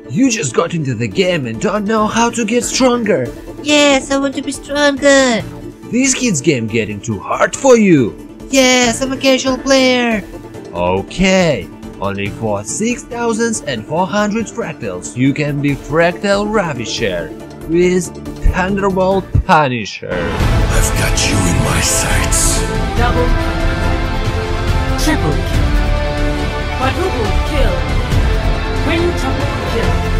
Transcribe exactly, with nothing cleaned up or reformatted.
You just got into the game and don't know how to get stronger. Yes, I want to be stronger. This kid's game getting too hard for you. Yes, I'm a casual player. Okay, only for six thousand four hundred fractals you can be Fractal Ravisher with Thunderbolt Punisher. I've got you in my sights. Double kill. Triple kill. Quadruple kill. Quintuple kill.